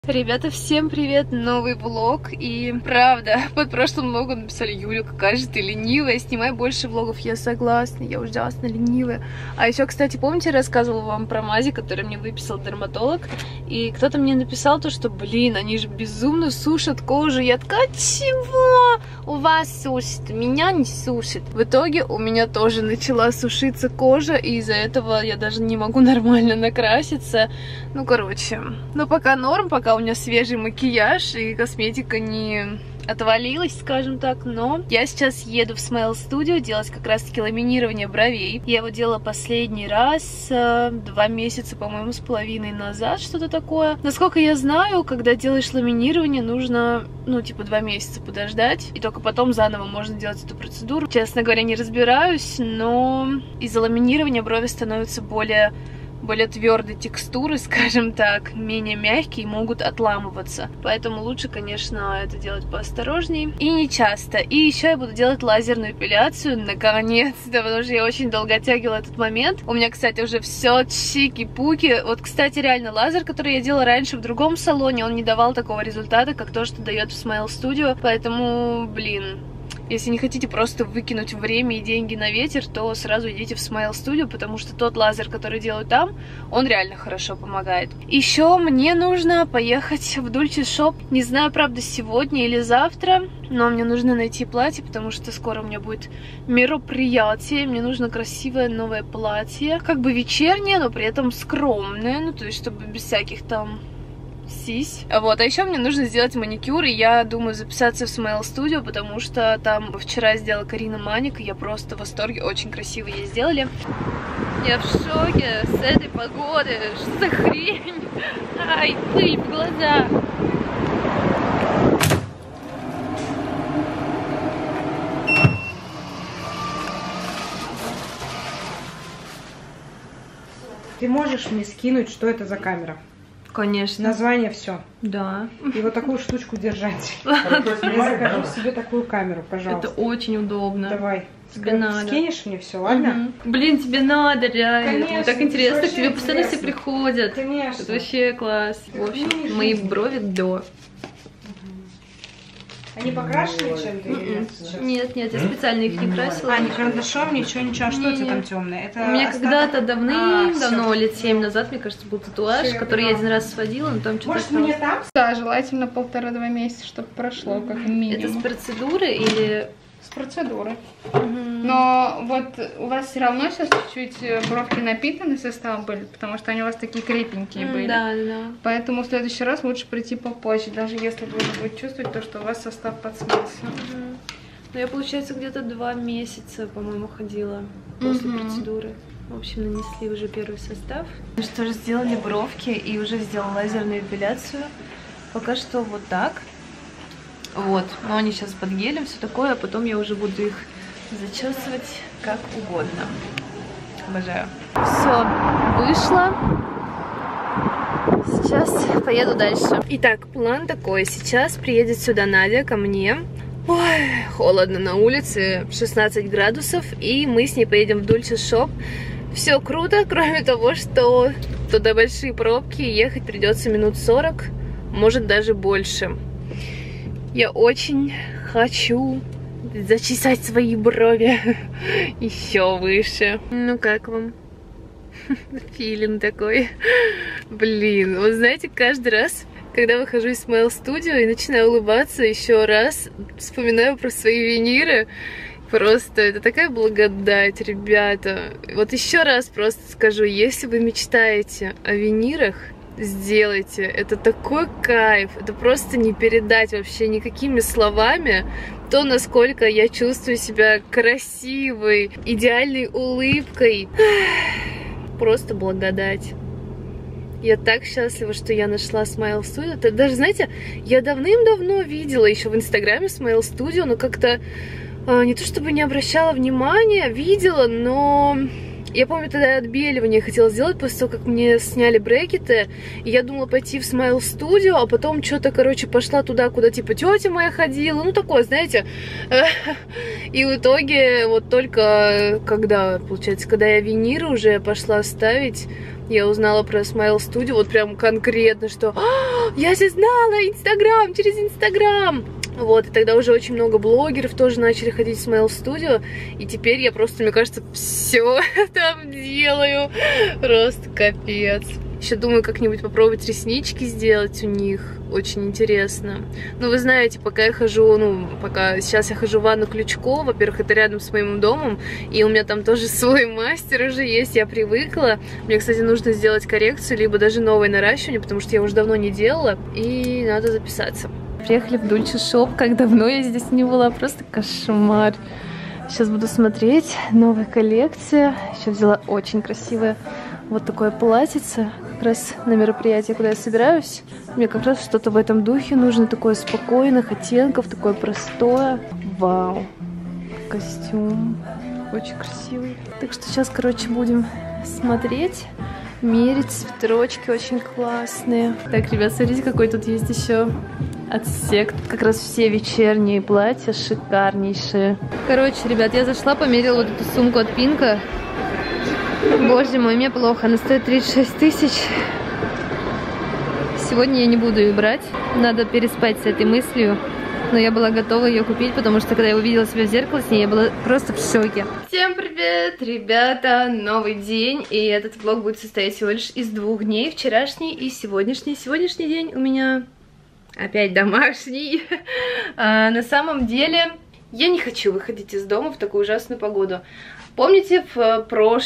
Ребята, всем привет! Новый влог. И правда, под прошлым влогом написали: Юля, какая же ты ленивая, снимай больше влогов. Я согласна, я ужасно ленивая. А еще, кстати, помните, я рассказывала вам про мази, который мне выписал дерматолог? И кто-то мне написал то, что, блин, они же безумно сушат кожу. Я такая: чего? У вас сушит, меня не сушит. В итоге у меня тоже начала сушиться кожа, и из-за этого я даже не могу нормально накраситься. Ну, короче, но пока норм, пока у меня свежий макияж и косметика не отвалилась, скажем так. Но я сейчас еду в Smile Studio делать как раз-таки ламинирование бровей. Я его делала последний раз 2 месяца, по-моему, с половиной назад, что-то такое. Насколько я знаю, когда делаешь ламинирование, нужно, ну, типа 2 месяца подождать, и только потом заново можно делать эту процедуру. Честно говоря, не разбираюсь, но из-за ламинирования брови становятся более твердой текстуры, скажем так, менее мягкие, могут отламываться. Поэтому лучше, конечно, это делать поосторожней и не часто. И еще я буду делать лазерную эпиляцию, наконец-то, потому что я очень долго оттягивала этот момент. У меня, кстати, уже все чики-пуки. Вот, кстати, реально лазер, который я делала раньше в другом салоне, он не давал такого результата, как то, что дает в Smile Studio. Поэтому, блин, если не хотите просто выкинуть время и деньги на ветер, то сразу идите в Smile Studio, потому что тот лазер, который делают там, он реально хорошо помогает. Еще мне нужно поехать в Dulce Shop. Не знаю, правда, сегодня или завтра, но мне нужно найти платье, потому что скоро у меня будет мероприятие. Мне нужно красивое новое платье, как бы вечернее, но при этом скромное, ну то есть чтобы без всяких там сись. Вот, а еще мне нужно сделать маникюр, и я думаю записаться в Smile Studio, потому что там вчера сделала Карина Маник, и я просто в восторге, очень красиво ей сделали. Я в шоке с этой погоды, что за хрень? Ай, пыль в глаза. Ты можешь мне скинуть, что это за камера? Конечно. Название все. Да. И вот такую штучку держать. Я закажу себе такую камеру, пожалуйста. Это очень удобно. Давай. Тебе надо. Скинешь мне все, ладно? Блин, тебе надо, реально. Конечно, Так интересно, к тебе постоянно интересно. все приходят. Конечно. Это вообще класс. В общем, мои брови до. Они покрашены чем-то или нет сейчас? Нет, я специально их не красила. А, не карандашом, ничего. А что у тебя там темное? Это У меня остаток? когда-то давным-давно, всё. лет 7 назад, мне кажется, был татуаж, Всё, я который я поняла. 1 раз сводила, но там что-то Может, мне осталось. там? Да, желательно 1,5-2 месяца, чтобы прошло, как минимум. Это с процедуры или... С процедуры. Но вот у вас все равно сейчас чуть-чуть бровки напитаны составом были, потому что они у вас такие крепенькие были. Да, да. Поэтому в следующий раз лучше прийти попозже, даже если вы будете чувствовать то, что у вас состав подсмылся. Ну, я, получается, где-то 2 месяца, по-моему, ходила после процедуры. В общем, нанесли уже первый состав. Ну что же, сделали бровки и уже сделала лазерную эпиляцию. Пока что вот так. Вот, но они сейчас под гелем, все такое, а потом я уже буду их зачесывать как угодно. Обожаю. Все, вышла. Сейчас поеду дальше. Итак, план такой. Сейчас приедет сюда Надя ко мне. Ой, холодно на улице, 16 градусов, и мы с ней поедем в Dulce Shop. Все круто, кроме того, что туда большие пробки, ехать придется минут 40, может даже больше. Я очень хочу зачесать свои брови еще выше. Ну как вам? Филин такой. Блин, вот знаете, каждый раз, когда выхожу из Smile Studio и начинаю улыбаться еще раз, вспоминаю про свои виниры. Просто это такая благодать, ребята. Вот еще раз просто скажу, если вы мечтаете о винирах, сделайте. Это такой кайф. Это просто не передать вообще никакими словами то, насколько я чувствую себя красивой, идеальной улыбкой. Просто благодать. Я так счастлива, что я нашла Smile Studio. Это даже, знаете, я давным-давно видела еще в Инстаграме Smile Studio, но как-то не то чтобы не обращала внимания, видела, но я помню, тогда отбеливание хотела сделать после того, как мне сняли брекеты. И я думала пойти в Smile Studio, а потом что-то, короче, пошла туда, куда типа тетя моя ходила. Ну, такое, знаете. И в итоге, вот только когда, получается, когда я виниры уже пошла ставить, я узнала про Smile Studio, вот прям конкретно, что я же знала Инстаграм, через Инстаграм. Вот, и тогда уже очень много блогеров тоже начали ходить в Smile Studio, и теперь я просто, мне кажется, все там делаю. Просто капец. Еще думаю, как-нибудь попробовать реснички сделать у них. Очень интересно. Ну, вы знаете, пока я хожу, сейчас я хожу в Анну Ключко. Во-первых, это рядом с моим домом, и у меня там тоже свой мастер уже есть, я привыкла. Мне, кстати, нужно сделать коррекцию, либо даже новое наращивание, потому что я уже давно не делала, и надо записаться. Приехали в Дульче Шоп, как давно я здесь не была, просто кошмар. Сейчас буду смотреть, новая коллекция. Еще взяла очень красивое вот такое платьице, как раз на мероприятие, куда я собираюсь. Мне как раз что-то в этом духе нужно, такое спокойных оттенков, такое простое. Вау, костюм, очень красивый. Так что сейчас, короче, будем смотреть, мерить, свитерочки очень классные. Так, ребят, смотрите, какой тут есть еще отсек. Как раз все вечерние платья шикарнейшие. Короче, ребят, я зашла, померила вот эту сумку от Пинка. Боже мой, мне плохо. Она стоит 36 тысяч. Сегодня я не буду ее брать. Надо переспать с этой мыслью. Но я была готова ее купить, потому что когда я увидела себя в зеркало с ней, я была просто в шоке. Всем привет, ребята! Новый день. И этот влог будет состоять всего лишь из 2 дней. Вчерашний и сегодняшний. Сегодняшний день у меня опять домашний. На самом деле, я не хочу выходить из дома в такую ужасную погоду. Помните, в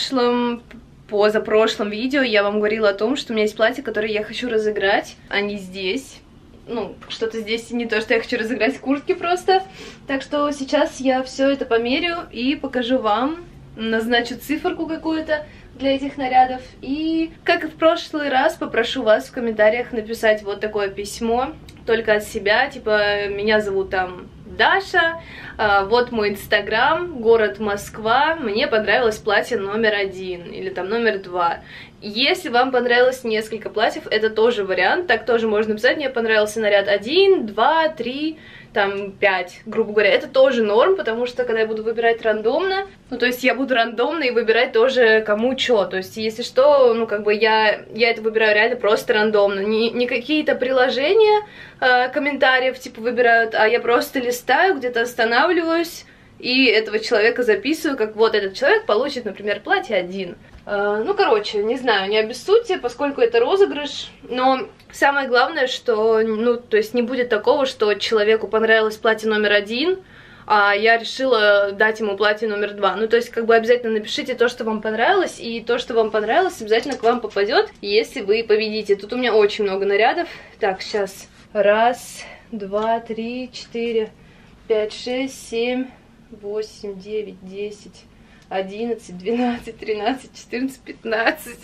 позапрошлом видео я вам говорила о том, что у меня есть платье, которое я хочу разыграть. Они здесь. Ну, что-то здесь не то, что я хочу разыграть куртки просто. Так что сейчас я все это померю и покажу вам. Назначу циферку какую-то для этих нарядов. И, как и в прошлый раз, попрошу вас в комментариях написать вот такое письмо. Только от себя, типа, меня зовут там Даша, вот мой инстаграм, город Москва, мне понравилось платье номер 1 или там номер 2. Если вам понравилось несколько платьев, это тоже вариант, так тоже можно написать, мне понравился наряд 1, 2, 3, там 5, грубо говоря, это тоже норм, потому что когда я буду выбирать рандомно, ну то есть я буду рандомно и выбирать тоже кому что, то есть если что, ну как бы я это выбираю реально просто рандомно, не какие-то приложения комментариев типа выбирают, а я просто листаю, где-то останавливаюсь и этого человека записываю, как вот этот человек получит, например, платье 1. Ну, короче, не знаю, не обессудьте, поскольку это розыгрыш, но самое главное, что, ну, то есть не будет такого, что человеку понравилось платье номер 1, а я решила дать ему платье номер 2. Ну, то есть, как бы обязательно напишите то, что вам понравилось, и то, что вам понравилось, обязательно к вам попадет, если вы победите. Тут у меня очень много нарядов. Так, сейчас. 1, 2, 3, 4, 5, 6, 7, 8, 9, 10... 11, 12, 13, 14, 15.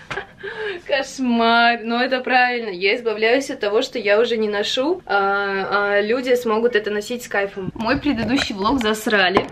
Кошмар. Но это правильно. Я избавляюсь от того, что я уже не ношу, а люди смогут это носить с кайфом. Мой предыдущий влог засрали.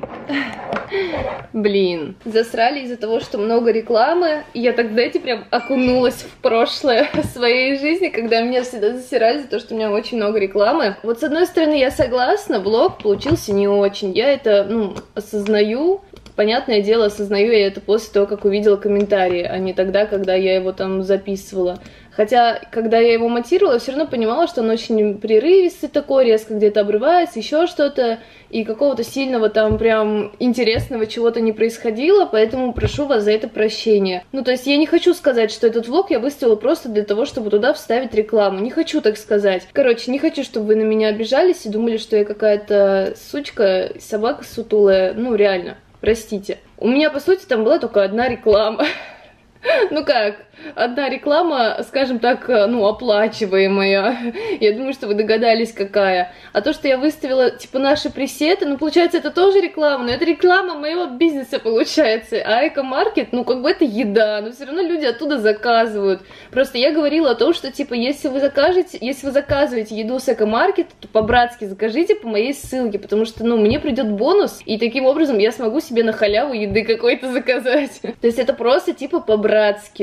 Блин. Засрали из-за того, что много рекламы. И я так, знаете, прям окунулась в прошлое своей жизни, когда меня всегда засирали за то, что у меня очень много рекламы. Вот с одной стороны, я согласна, влог получился не очень. Я это, ну, осознаю. Понятное дело, осознаю я это после того, как увидела комментарии, а не тогда, когда я его там записывала. Хотя, когда я его монтировала, все равно понимала, что он очень прерывистый такой, резко где-то обрывается, еще что-то, и какого-то сильного там прям интересного чего-то не происходило, поэтому прошу вас за это прощения. Ну, то есть я не хочу сказать, что этот влог я выставила просто для того, чтобы туда вставить рекламу. Не хочу так сказать. Короче, не хочу, чтобы вы на меня обижались и думали, что я какая-то сучка, собака сутулая. Ну, реально. Простите. У меня, по сути, там была только одна реклама. Ну как, одна реклама, скажем так, ну, оплачиваемая. Я думаю, что вы догадались, какая. А то, что я выставила, типа, наши пресеты, ну, получается, это тоже реклама, но это реклама моего бизнеса, получается. А Эко-маркет, ну, как бы это еда, но все равно люди оттуда заказывают. Просто я говорила о том, что, типа, если вы заказываете еду с Эко-маркета, то по-братски закажите по моей ссылке, потому что, ну, мне придет бонус, и таким образом я смогу себе на халяву еды какой-то заказать. То есть это просто, типа, по-братски, и все.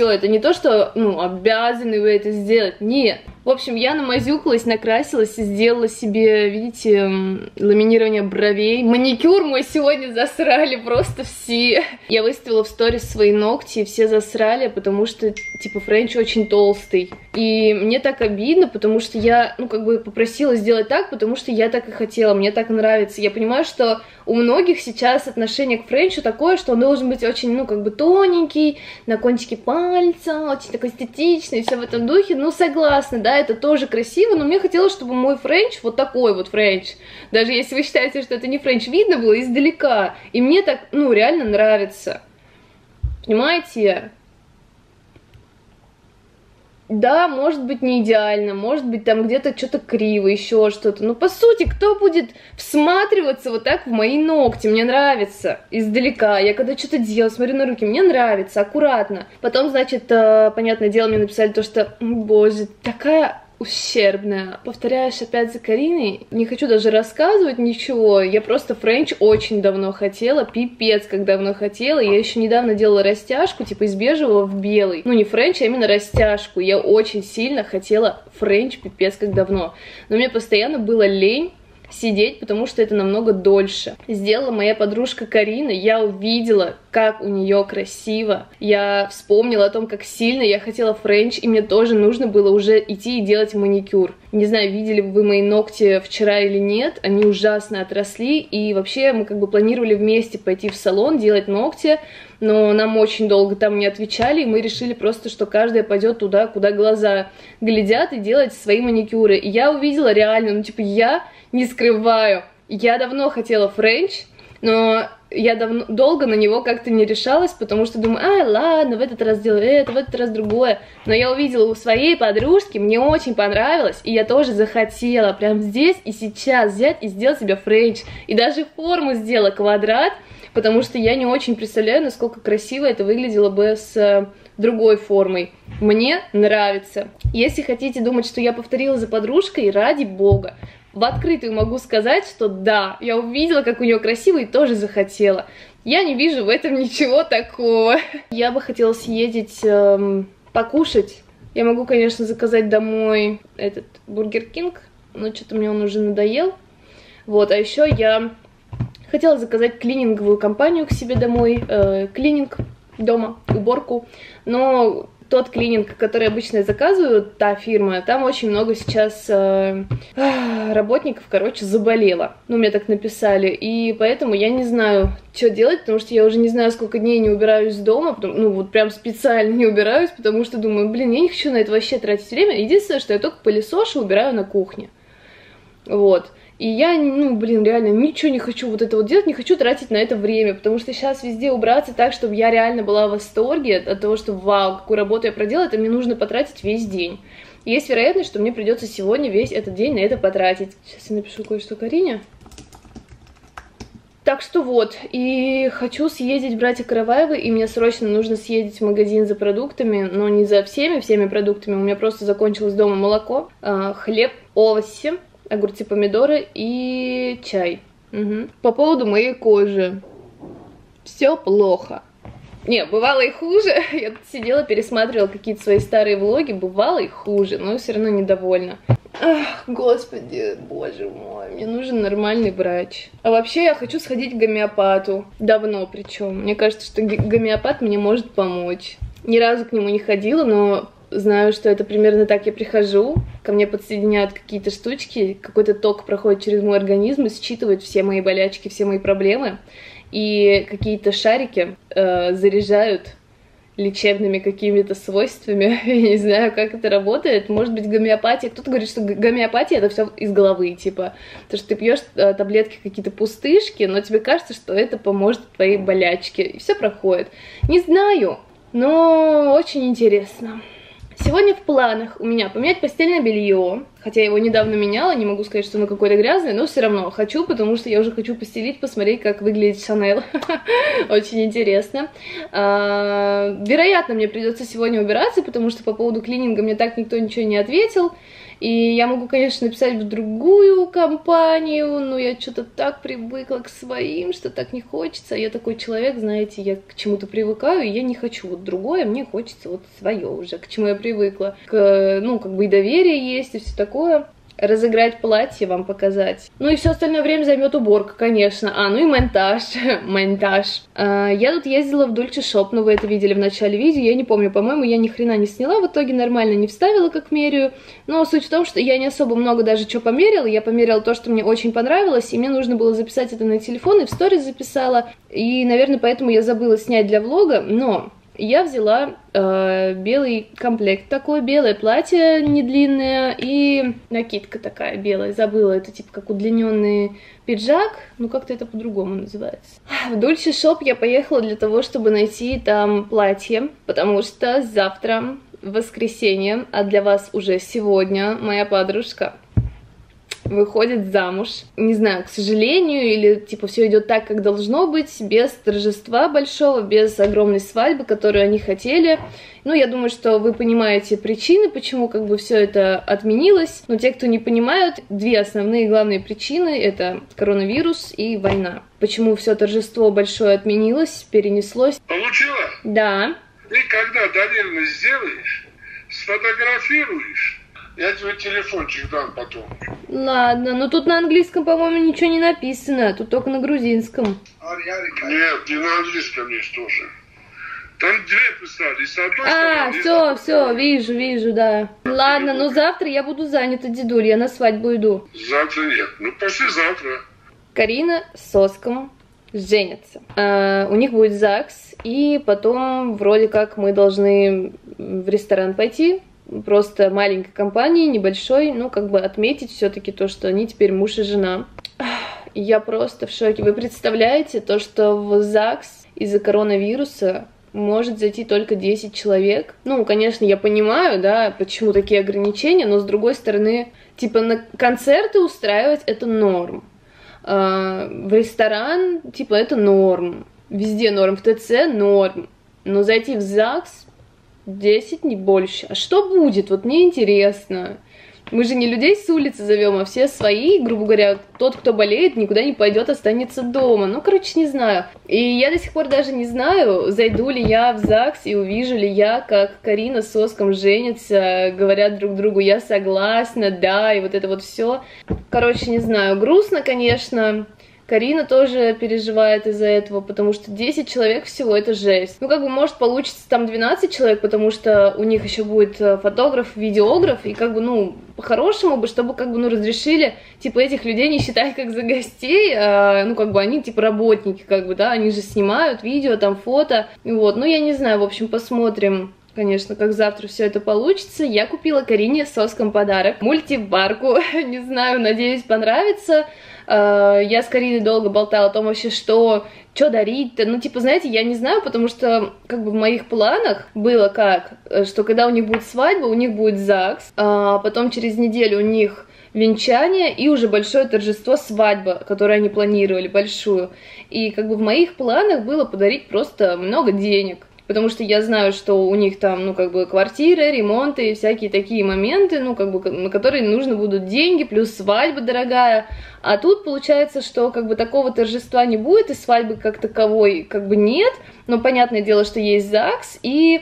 все, это не то, что, ну, обязаны вы это сделать, нет. В общем, я намазюкалась, накрасилась и сделала себе, видите, ламинирование бровей. Маникюр мой сегодня засрали просто все. Я выставила в сторис свои ногти, и все засрали, потому что, типа, френч очень толстый. И мне так обидно, потому что я, ну, как бы попросила сделать так, потому что я так и хотела, мне так нравится. Я понимаю, что у многих сейчас отношение к френчу такое, что он должен быть очень, ну, как бы тоненький, на кончике пальца, очень такой эстетичный, все в этом духе. Ну, согласна, да, это тоже красиво, но мне хотелось, чтобы мой френч, вот такой вот френч, даже если вы считаете, что это не френч, видно было издалека. И мне так, ну, реально нравится. Понимаете? Да, может быть не идеально, может быть там где-то что-то криво, еще что-то. Но по сути, кто будет всматриваться вот так в мои ногти? Мне нравится издалека. Я когда что-то делаю, смотрю на руки, мне нравится, аккуратно. Потом, значит, понятное дело, мне написали то, что, боже, такая ущербная. Повторяешь опять за Кариной. Не хочу даже рассказывать ничего. Я просто френч очень давно хотела. Пипец, как давно хотела. Я еще недавно делала растяжку, типа из бежевого в белый. Ну, не френч, а именно растяжку. Я очень сильно хотела френч, пипец, как давно. Но мне постоянно было лень сидеть, потому что это намного дольше. Сделала моя подружка Карина, я увидела, как у нее красиво. Я вспомнила о том, как сильно я хотела френч, и мне тоже нужно было уже идти и делать маникюр. Не знаю, видели вы мои ногти вчера или нет, они ужасно отросли, и вообще мы как бы планировали вместе пойти в салон, делать ногти, но нам очень долго там не отвечали, и мы решили просто, что каждая пойдет туда, куда глаза глядят, и делать свои маникюры. И я увидела реально, ну типа я не скрываю, я давно хотела френч, но я долго на него как-то не решалась, потому что думаю, ладно, в этот раз делаю это, в этот раз другое. Но я увидела у своей подружки, мне очень понравилось, и я тоже захотела прямо здесь и сейчас взять и сделать себе френч. И даже форму сделала квадрат, потому что я не очень представляю, насколько красиво это выглядело бы с другой формой. Мне нравится. Если хотите думать, что я повторила за подружкой, ради бога, в открытую могу сказать, что да, я увидела, как у нее красиво, и тоже захотела. Я не вижу в этом ничего такого. Я бы хотела съездить покушать. Я могу, конечно, заказать домой этот Бургер Кинг, но что-то мне он уже надоел. Вот, а еще я хотела заказать клининговую компанию к себе домой, клининг дома, уборку, но тот клининг, который обычно я заказываю, та фирма, там очень много сейчас работников, короче, заболело. Ну, мне так написали, и поэтому я не знаю, что делать, потому что я уже не знаю, сколько дней не убираюсь дома, ну, вот прям специально не убираюсь, потому что думаю, блин, я не хочу на это вообще тратить время. Единственное, что я только пылесошу, убираю на кухне. Вот. И я, ну, блин, реально ничего не хочу вот это вот делать, не хочу тратить на это время, потому что сейчас везде убраться так, чтобы я реально была в восторге от того, что вау, какую работу я проделала, это мне нужно потратить весь день. И есть вероятность, что мне придется сегодня весь этот день на это потратить. Сейчас я напишу кое-что Карине. Так что вот, и хочу съездить в братья Караваевы, и мне срочно нужно съездить в магазин за продуктами, но не за всеми продуктами, у меня просто закончилось дома молоко, хлеб, овощи, огурцы, помидоры и чай. Угу. По поводу моей кожи. Все плохо. Не, бывало и хуже. Я тут сидела, пересматривала какие-то свои старые влоги. Бывало и хуже, но все равно недовольна. Ах, господи, боже мой, мне нужен нормальный врач. А вообще я хочу сходить к гомеопату. Давно причем. Мне кажется, что гомеопат мне может помочь. Ни разу к нему не ходила, но знаю, что это примерно так я прихожу, ко мне подсоединяют какие-то штучки, какой-то ток проходит через мой организм и считывает все мои болячки, все мои проблемы, и какие-то шарики заряжают лечебными какими-то свойствами. Я не знаю, как это работает. Может быть, гомеопатия. Кто-то говорит, что гомеопатия — это все из головы, типа. То, что ты пьешь таблетки какие-то пустышки, но тебе кажется, что это поможет твоей болячке. И все проходит. Не знаю, но очень интересно. Сегодня в планах у меня поменять постельное белье, хотя я его недавно меняла, не могу сказать, что оно какое-то грязное, но все равно хочу, потому что я уже хочу постелить, посмотреть, как выглядит Шанель. Очень интересно. Вероятно, мне придется сегодня убираться, потому что по поводу клининга мне так никто ничего не ответил. И я могу, конечно, написать в другую компанию, но я что-то так привыкла к своим, что так не хочется. Я такой человек, знаете, я к чему-то привыкаю, и я не хочу вот другое, мне хочется вот свое уже, к чему я привыкла. Ну, как бы и доверие есть, и все такое. Разыграть платье, вам показать. Ну и все остальное время займет уборка, конечно. Ну и монтаж. Монтаж. Я тут ездила в Дольче Шоп, ну вы это видели в начале видео, я не помню, по-моему, я ни хрена не сняла, в итоге нормально не вставила, как меряю. Но суть в том, что я не особо много даже что померила, я померила то, что мне очень понравилось, и мне нужно было записать это на телефон, и в сторис записала, и, наверное, поэтому я забыла снять для влога, но... Я взяла белый комплект, такое белое платье не длинное и накидка такая белая, забыла, это типа как удлиненный пиджак, ну как-то это по-другому называется. В Дольче Шоп я поехала для того, чтобы найти там платье, потому что завтра воскресенье, а для вас уже сегодня моя подружка выходит замуж. Не знаю, к сожалению, или типа все идет так, как должно быть, без торжества большого, без огромной свадьбы, которую они хотели. Ну, я думаю, что вы понимаете причины, почему как бы все это отменилось. Но те, кто не понимают, две основные главные причины — это коронавирус и война. Почему все торжество большое отменилось, перенеслось. Получила? Да. И когда доверенность сделаешь, сфотографируешь, я тебе телефончик дам потом. Ладно, но тут на английском, по-моему, ничего не написано, тут только на грузинском. Нет, не на английском есть тоже. Там две писали, с одной стороны... все, вижу, да. Ладно, но завтра я буду занята, дедуль, я на свадьбу иду. Завтра нет, ну послезавтра. Карина с Оском женятся. У них будет ЗАГС, и потом вроде как мы должны в ресторан пойти. Просто маленькой компании, небольшой, ну, как бы отметить все-таки то, что они теперь муж и жена. Я просто в шоке. Вы представляете то, что в ЗАГС из-за коронавируса может зайти только 10 человек? Ну, конечно, я понимаю, да, почему такие ограничения, но с другой стороны, типа, на концерты устраивать это норм. В ресторан, типа, это норм. Везде норм, в ТЦ норм. Но зайти в ЗАГС 10, не больше. А что будет? Вот мне интересно. Мы же не людей с улицы зовем, а все свои, грубо говоря, тот, кто болеет, никуда не пойдет, останется дома. Ну, короче, не знаю. И я до сих пор даже не знаю, зайду ли я в ЗАГС и увижу ли я, как Карина с Оском женятся, говорят друг другу: я согласна, да, и вот это вот все. Короче, не знаю. Грустно, конечно. Карина тоже переживает из-за этого, потому что 10 человек всего — это жесть. Ну, как бы, может, получится там 12 человек, потому что у них еще будет фотограф, видеограф, и как бы, ну, по-хорошему бы, чтобы, как бы, ну, разрешили, типа, этих людей не считать как за гостей, ну, как бы, они, типа, работники, как бы, да, они же снимают видео, там, фото, вот. Ну, я не знаю, в общем, посмотрим. Конечно, как завтра все это получится. Я купила Карине с Оском подарок. Мультиварку. Не знаю, надеюсь, понравится. Я с Кариной долго болтала о том вообще, что дарить-то. Ну, типа, знаете, я не знаю, потому что, как бы, в моих планах было как, что когда у них будет свадьба, у них будет ЗАГС, а потом через неделю у них венчание и уже большое торжество, свадьба, которую они планировали, большую. И, как бы, в моих планах было подарить просто много денег. Потому что я знаю, что у них там, ну, как бы, квартиры, ремонты и всякие такие моменты, ну, как бы, на которые нужно будут деньги, плюс свадьба дорогая. А тут получается, что, как бы, такого торжества не будет, и свадьбы как таковой, как бы, нет. Но понятное дело, что есть ЗАГС, и,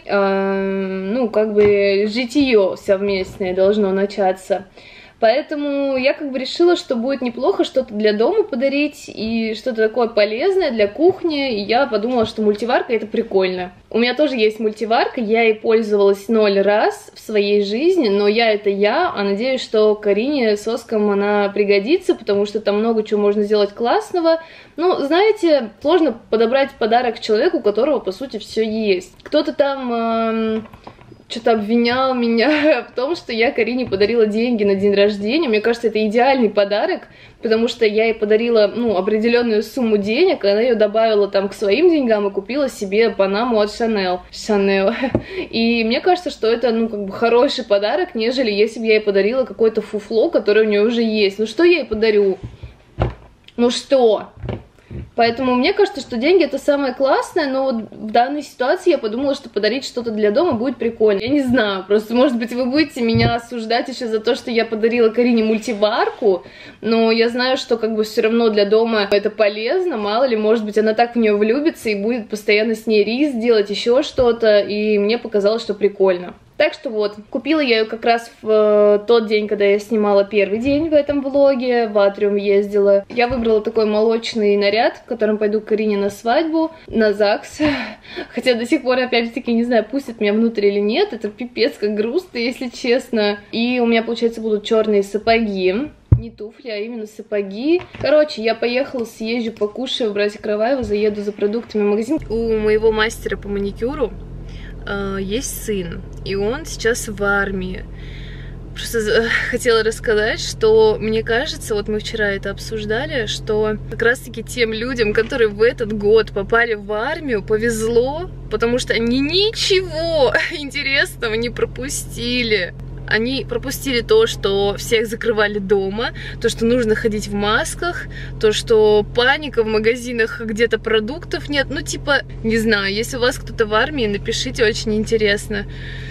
ну, как бы, житие совместное должно начаться. Поэтому я, как бы, решила, что будет неплохо что-то для дома подарить и что-то такое полезное для кухни. И я подумала, что мультиварка — это прикольно. У меня тоже есть мультиварка, я ей пользовалась 0 раз в своей жизни, но это я, а надеюсь, что Карине с Оском она пригодится, потому что там много чего можно сделать классного. Ну, знаете, сложно подобрать подарок человеку, у которого, по сути, все есть. Кто-то там... что-то обвинял меня в том, что я Карине подарила деньги на день рождения. Мне кажется, это идеальный подарок, потому что я ей подарила, ну, определенную сумму денег, она ее добавила там к своим деньгам и купила себе панаму от Chanel. И мне кажется, что это, ну, как бы, хороший подарок, нежели если бы я ей подарила какое-то фуфло, которое у нее уже есть. Ну, что я ей подарю? Ну, что? Поэтому мне кажется, что деньги это самое классное, но вот в данной ситуации я подумала, что подарить что-то для дома будет прикольно. Я не знаю, просто, может быть, вы будете меня осуждать еще за то, что я подарила Карине мультиварку, но я знаю, что как бы все равно для дома это полезно, мало ли, может быть, она так в нее влюбится и будет постоянно с ней рис делать, еще что-то, и мне показалось, что прикольно. Так что вот, купила я ее как раз в тот день, когда я снимала первый день в этом влоге, в Атриум ездила. Я выбрала такой молочный наряд, в котором пойду к Карине на свадьбу, на ЗАГС. Хотя до сих пор, опять-таки, не знаю, пустят меня внутрь или нет, это пипец как грустно, если честно. И у меня, получается, будут черные сапоги. Не туфли, а именно сапоги. Короче, я поехала, съезжу, покушаю в братья Караваева, заеду за продуктами в магазин. У моего мастера по маникюру есть сын, и он сейчас в армии. Просто хотела рассказать, что мне кажется, вот мы вчера это обсуждали, что как раз-таки тем людям, которые в этот год попали в армию, повезло, потому что они ничего интересного не пропустили. Они пропустили то, что всех закрывали дома, то, что нужно ходить в масках, то, что паника в магазинах, где-то продуктов нет. Ну, типа, не знаю, если у вас кто-то в армии, напишите, очень интересно.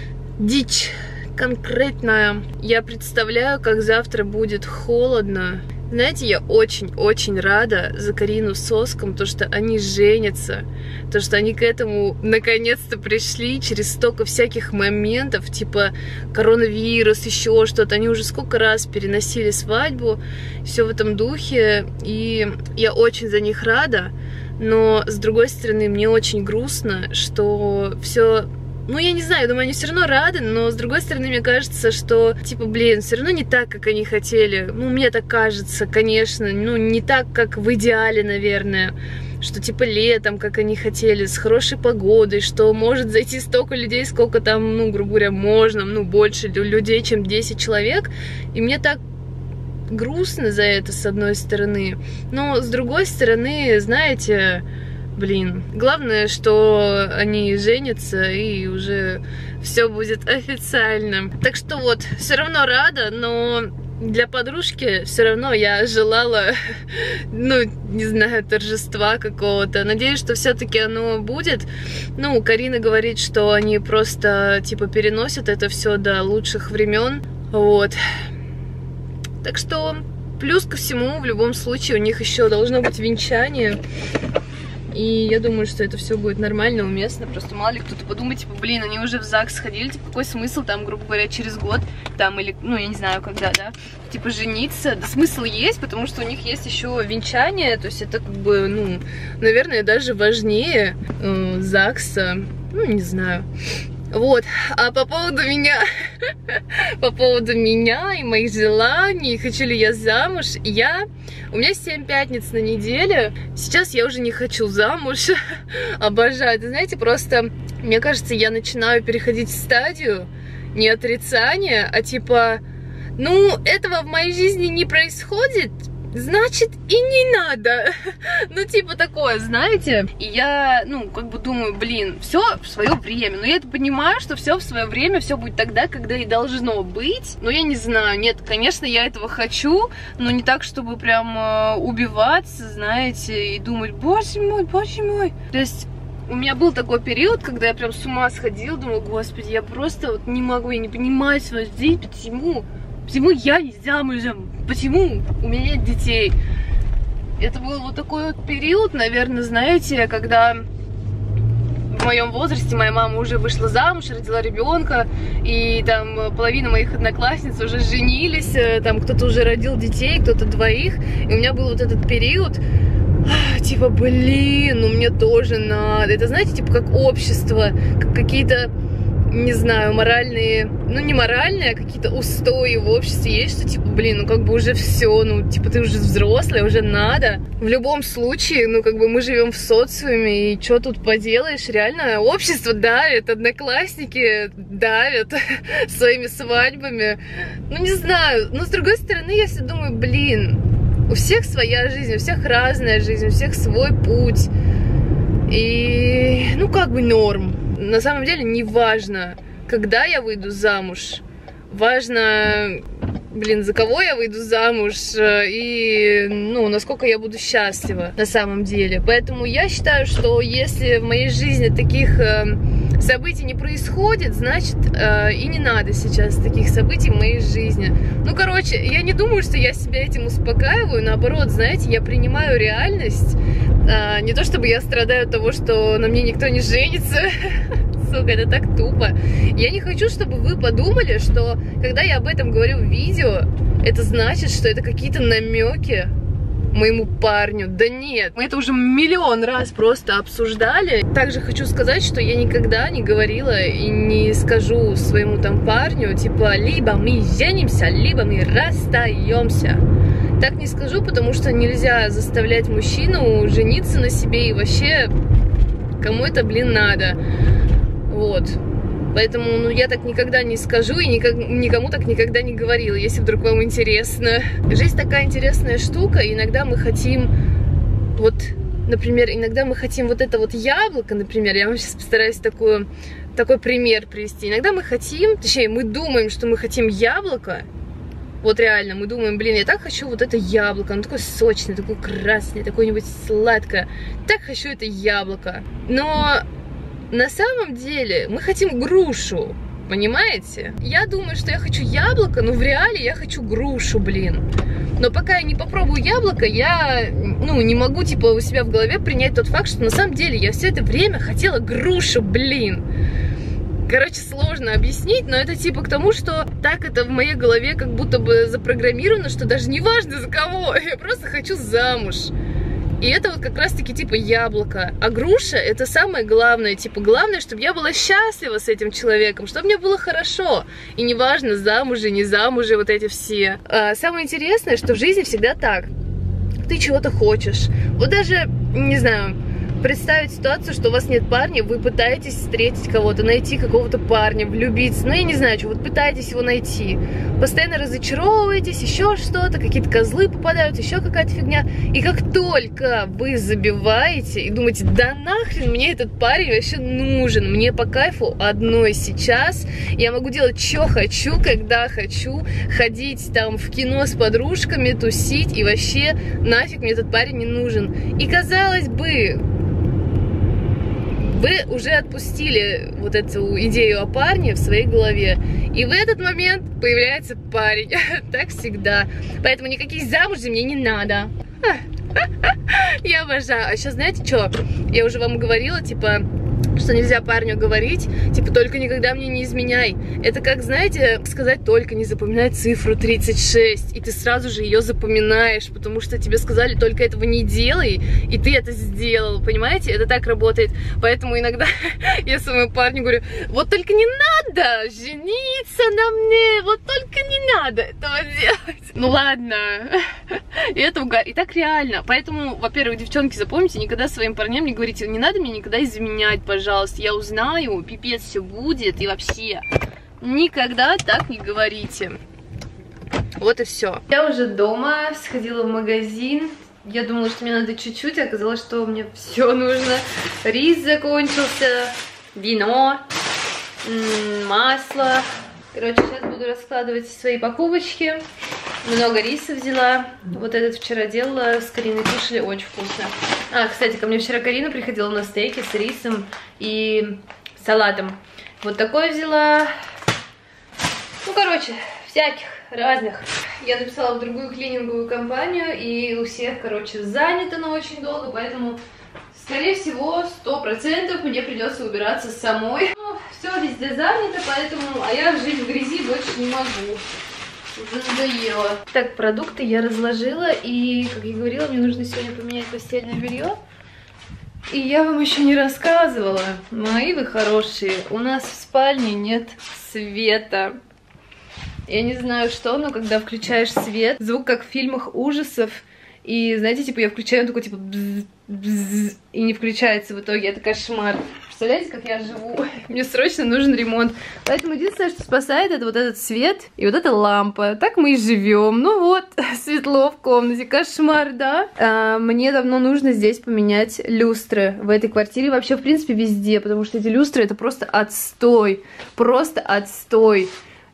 Дичь конкретная. Я представляю, как завтра будет холодно. Знаете, я очень-очень рада за Карину с Оском, то, что они женятся, то, что они к этому наконец-то пришли через столько всяких моментов, типа коронавирус, еще что-то. Они уже сколько раз переносили свадьбу, все в этом духе, и я очень за них рада, но, с другой стороны, мне очень грустно, что все... Ну, я не знаю, я думаю, они все равно рады, но, с другой стороны, мне кажется, что, типа, блин, все равно не так, как они хотели. Ну, мне так кажется, конечно, ну, не так, как в идеале, наверное, что, типа, летом, как они хотели, с хорошей погодой, что может зайти столько людей, сколько там, ну, грубо говоря, можно, ну, больше людей, чем 10 человек, и мне так грустно за это, с одной стороны, но, с другой стороны, знаете... Блин, главное, что они женятся и уже все будет официально. Так что вот, все равно рада, но для подружки все равно я желала, ну, не знаю, торжества какого-то. Надеюсь, что все-таки оно будет. Ну, Карина говорит, что они просто, типа, переносят это все до лучших времен. Вот. Так что, плюс ко всему, в любом случае, у них еще должно быть венчание. И я думаю, что это все будет нормально, уместно. Просто мало ли кто-то подумает, типа, блин, они уже в ЗАГС сходили, типа, какой смысл там, грубо говоря, через год, там, или, ну, я не знаю, когда, да, типа, жениться. Да, смысл есть, потому что у них есть еще венчание, то есть это, как бы, ну, наверное, даже важнее ЗАГСа, ну, не знаю. Вот, а по поводу меня, и моих желаний, хочу ли я замуж, у меня 7 пятниц на неделе, сейчас я уже не хочу замуж, обожаю, знаете, просто, мне кажется, я начинаю переходить в стадию не отрицания, а типа, ну, этого в моей жизни не происходит, значит, и не надо. Ну, типа такое, знаете. И я, ну, как бы думаю, блин, все в свое время. Но я это понимаю, что все в свое время, все будет тогда, когда и должно быть. Но я не знаю, нет, конечно, я этого хочу, но не так, чтобы прям убиваться, знаете, и думать, боже мой, боже мой. То есть... У меня был такой период, когда я прям с ума сходила, думала, господи, я просто вот не могу, я не понимаю свою жизнь, почему я не замужем, почему у меня нет детей. Это был вот такой вот период, наверное, знаете, когда в моем возрасте моя мама уже вышла замуж, родила ребенка, и там половина моих одноклассниц уже женились, там кто-то уже родил детей, кто-то двоих, и у меня был вот этот период, типа, блин, ну мне тоже надо. Это, знаете, типа как общество, как какие-то, не знаю, моральные, ну не моральные, а какие-то устои в обществе есть, что типа, блин, ну как бы уже все, ну типа ты уже взрослая, уже надо. В любом случае, ну как бы мы живем в социуме, и что тут поделаешь, реально общество давит, одноклассники давят своими свадьбами. Ну не знаю, но с другой стороны я все думаю, блин, у всех своя жизнь, у всех разная жизнь, у всех свой путь. И, ну, как бы норм. На самом деле не важно, когда я выйду замуж. Важно, блин, за кого я выйду замуж и, ну, насколько я буду счастлива на самом деле. Поэтому я считаю, что если в моей жизни таких событий не происходит, значит, и не надо сейчас таких событий в моей жизни. Ну, короче, я не думаю, что я себя этим успокаиваю, наоборот, знаете, я принимаю реальность. Не то чтобы я страдаю от того, что на мне никто не женится. Сука, это так тупо. Я не хочу, чтобы вы подумали, что когда я об этом говорю в видео, это значит, что это какие-то намеки моему парню. Да нет, мы это уже миллион раз просто обсуждали. Также хочу сказать, что я никогда не говорила и не скажу своему там парню, типа, либо мы женимся, либо мы расстаемся. Так не скажу, потому что нельзя заставлять мужчину жениться на себе, и вообще кому это, блин, надо. Вот. Поэтому, ну, я так никогда не скажу и никому так никогда не говорила, если вдруг вам интересно. Жизнь такая интересная штука, и иногда мы хотим, вот, например, иногда мы хотим вот это вот яблоко, например, я вам сейчас постараюсь такой пример привести. Иногда мы хотим, точнее, мы думаем, что мы хотим яблоко. Вот реально, мы думаем, блин, я так хочу вот это яблоко, оно такое сочное, такое красное, такое-нибудь сладкое. Так хочу это яблоко. Но на самом деле мы хотим грушу, понимаете? Я думаю, что я хочу яблоко, но в реале я хочу грушу, блин. Но пока я не попробую яблоко, я, ну, не могу, типа, у себя в голове принять тот факт, что на самом деле я все это время хотела грушу, блин. Короче, сложно объяснить, но это типа к тому, что так это в моей голове как будто бы запрограммировано, что даже не важно за кого, я просто хочу замуж. И это вот как раз-таки типа яблоко. А груша это самое главное. Типа главное, чтобы я была счастлива с этим человеком, чтобы мне было хорошо. И неважно, замужем, не замужем, вот эти все. Самое интересное, что в жизни всегда так. Ты чего-то хочешь. Вот даже, не знаю, представить ситуацию, что у вас нет парня, вы пытаетесь встретить кого-то, найти какого-то парня, влюбиться, ну я не знаю, что, вот пытаетесь его найти, постоянно разочаровываетесь, еще что-то, какие-то козлы попадают, еще какая-то фигня, и как только вы забиваете и думаете, да нахрен мне этот парень вообще нужен, мне по кайфу одной сейчас, я могу делать, что хочу, когда хочу, ходить там в кино с подружками, тусить, и вообще нафиг мне этот парень не нужен. И казалось бы, вы уже отпустили вот эту идею о парне в своей голове, и в этот момент появляется парень. Так всегда. Поэтому никаких замужей мне не надо. Я обожаю. А сейчас знаете что? Я уже вам говорила, типа, что нельзя парню говорить, типа, только никогда мне не изменяй. Это как, знаете, сказать только не запоминай цифру 36, и ты сразу же ее запоминаешь, потому что тебе сказали только этого не делай, и ты это сделал, понимаете? Это так работает. Поэтому иногда я своему парню говорю, вот только не надо жениться на мне, вот только не надо этого делать. Ну ладно. И это угар. И так реально. Поэтому, во-первых, девчонки, запомните, никогда своим парням не говорите, не надо мне никогда изменять, пожалуйста, я узнаю, пипец, все будет, и вообще никогда так не говорите. Вот и все. Я уже дома, сходила в магазин. Я думала, что мне надо чуть-чуть, оказалось, что мне все нужно. Рис закончился, вино, масло. Короче, сейчас буду раскладывать свои покупочки. Много риса взяла. Вот этот вчера делала, с Кариной кушали, очень вкусно. А, кстати, ко мне вчера Карина приходила на стейки с рисом и салатом. Вот такой взяла. Ну, короче, всяких разных. Я написала в другую клининговую компанию, и у всех, короче, занято на очень долго, поэтому, скорее всего, 100% мне придется убираться самой. Ну, все везде занято, поэтому, а я жить в грязи больше не могу. Уже надоело. Так, продукты я разложила, и, как я говорила, мне нужно сегодня поменять постельное белье. И я вам еще не рассказывала, мои вы хорошие, у нас в спальне нет света. Я не знаю что, но когда включаешь свет, звук как в фильмах ужасов. И знаете, типа я включаю, он такой типа бзз, бзз, и не включается в итоге, это кошмар. Представляете, как я живу? Мне срочно нужен ремонт. Поэтому единственное, что спасает, это вот этот свет и вот эта лампа. Так мы и живем. Ну вот, светло в комнате, кошмар, да? Мне давно нужно здесь поменять люстры в этой квартире, вообще в принципе везде, потому что эти люстры это просто отстой, просто отстой.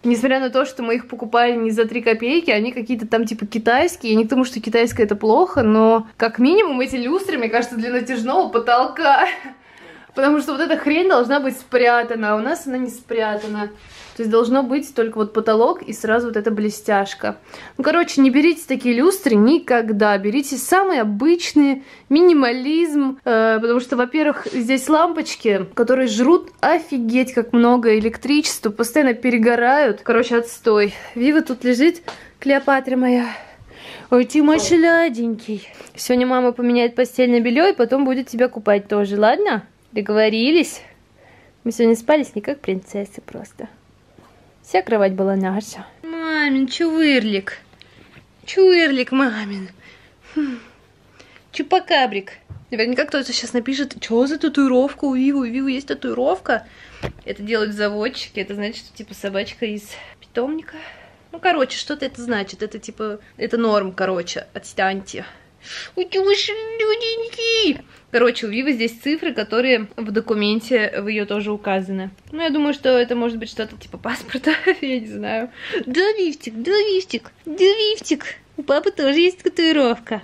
Несмотря на то, что мы их покупали не за 3 копейки, они какие-то там типа китайские. Я не к тому, что китайское это плохо, но как минимум эти люстры, мне кажется, для натяжного потолка. Потому что вот эта хрень должна быть спрятана, а у нас она не спрятана. То есть должно быть только вот потолок и сразу вот эта блестяшка. Ну, короче, не берите такие люстры никогда. Берите самые обычные, минимализм. Потому что, во-первых, здесь лампочки, которые жрут офигеть как много электричества, постоянно перегорают. Короче, отстой. Вива тут лежит, Клеопатра моя. Ой, ты мой шладенький. Сегодня мама поменяет постельное белье и потом будет тебя купать тоже, ладно? Договорились? Мы сегодня спали с ней как принцессы просто. Вся кровать была наша. Мамин, чувырлик. Чувырлик, мамин. Чупакабрик. Наверняка кто-то сейчас напишет, что за татуировка у Вивы? У Вивы есть татуировка. Это делают заводчики. Это значит, что типа собачка из питомника. Ну, короче, что-то это значит. Это типа, это норм, короче. Отстаньте. Ой, ты люденький. Короче, у Вивы здесь цифры, которые в документе в ее тоже указаны. Ну, я думаю, что это может быть что-то типа паспорта, я не знаю. Да, Вивтик, да, Вивтик, да, Вивтик. У папы тоже есть татуировка.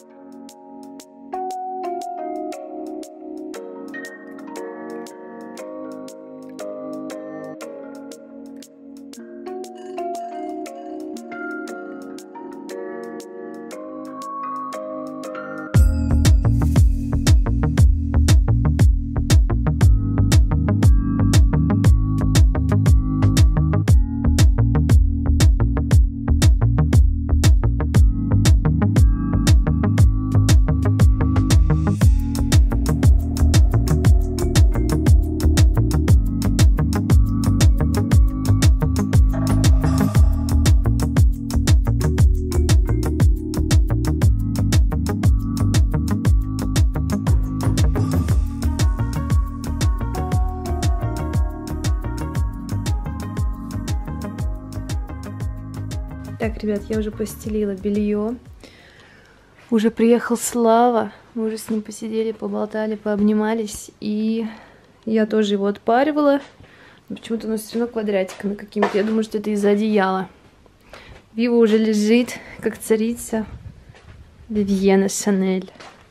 Так, ребят, я уже постелила белье. Уже приехал Слава. Мы уже с ним посидели, поболтали, пообнимались. И я тоже его отпаривала. Почему-то оно все равно квадратиками какими-то. Я думаю, что это из-за одеяла. Вива уже лежит, как царица Вивьена Шанель.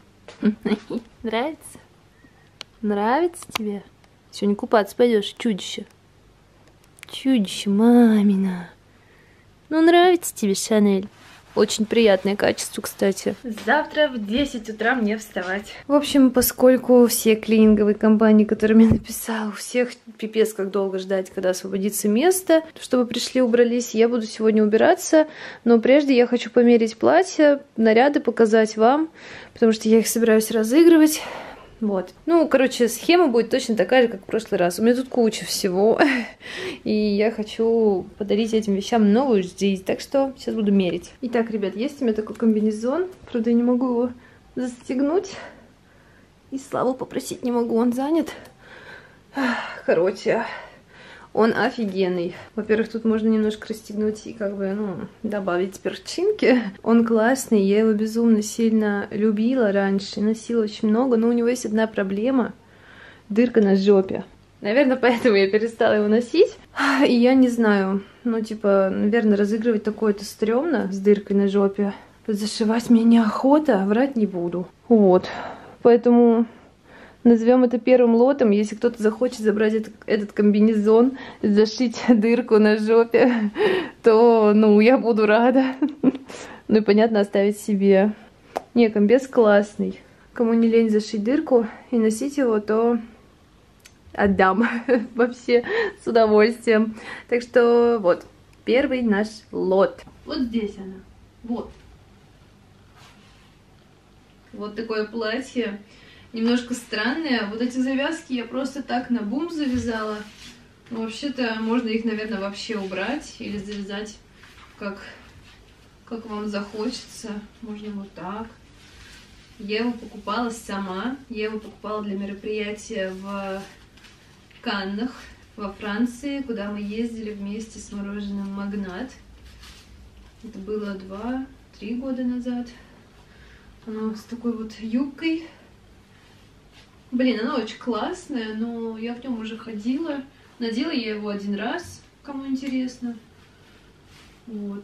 Нравится? Нравится тебе? Сегодня купаться пойдешь, чудище. Чудище, мамина. Ну, нравится тебе Шанель? Очень приятное качество, кстати. Завтра в 10 утра мне вставать. В общем, поскольку все клининговые компании, которые мне написал, у всех пипец как долго ждать, когда освободится место, чтобы пришли, убрались, я буду сегодня убираться. Но прежде я хочу померить платья, наряды показать вам, потому что я их собираюсь разыгрывать. Вот. Ну, короче, схема будет точно такая же, как в прошлый раз. У меня тут куча всего. И я хочу подарить этим вещам новую жизнь. Так что сейчас буду мерить. Итак, ребят, есть у меня такой комбинезон. Правда, я не могу его застегнуть. И Славу попросить не могу, он занят. Короче, он офигенный. Во-первых, тут можно немножко расстегнуть и как бы, ну, добавить перчинки. Он классный, я его безумно сильно любила раньше, носила очень много, но у него есть одна проблема. Дырка на жопе. Наверное, поэтому я перестала его носить. И я не знаю, ну, типа, наверное, разыгрывать такое-то стрёмно с дыркой на жопе. Зашивать мне неохота, врать не буду. Вот, поэтому... Назовем это первым лотом. Если кто-то захочет забрать этот комбинезон, зашить дырку на жопе, то, ну, я буду рада. Ну и, понятно, оставить себе. Не, комбез классный. Кому не лень зашить дырку и носить его, то отдам вообще с удовольствием. Так что вот, первый наш лот. Вот здесь она. Вот. Вот такое платье. Немножко странные. Вот эти завязки я просто так на бум завязала. Но вообще-то можно их, наверное, вообще убрать или завязать как вам захочется. Можно вот так. Я его покупала сама. Я его покупала для мероприятия в Каннах, во Франции, куда мы ездили вместе с мороженым «Магнат». Это было 2-3 года назад. Оно с такой вот юбкой. Блин, оно очень классное, но я в нем уже ходила. Надела я его один раз. кому интересно. Вот.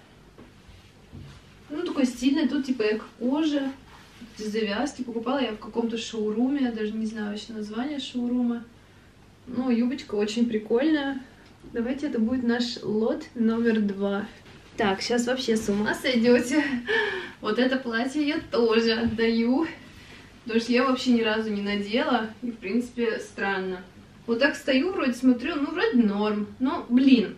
Ну, такой стильный, тут типа эко-кожа, завязки. Покупала я в каком-то шоуруме, я даже не знаю вообще название шоурума. Ну, юбочка очень прикольная. Давайте это будет наш лот номер 2. Так, сейчас вообще с ума сойдете. Вот это платье я тоже отдаю. Потому что я вообще ни разу не надела. И, в принципе, странно. Вот так стою, вроде смотрю, ну, вроде норм. Но, блин.